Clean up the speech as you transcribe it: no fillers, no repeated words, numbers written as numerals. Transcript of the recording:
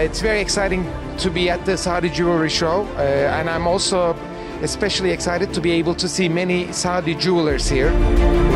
It's very exciting to be at the Saudi Jewelry Show, and I'm also especially excited to be able to see many Saudi jewelers here.